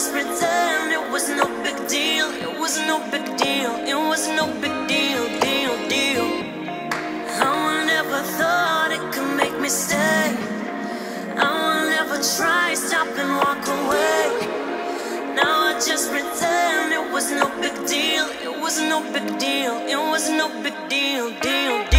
just pretend it was no big deal. It was no big deal. It was no big deal, deal. I would never thought it could make me stay. I would never try, stop and walk away. Now I just pretend it was no big deal. It was no big deal. It was no big deal, deal.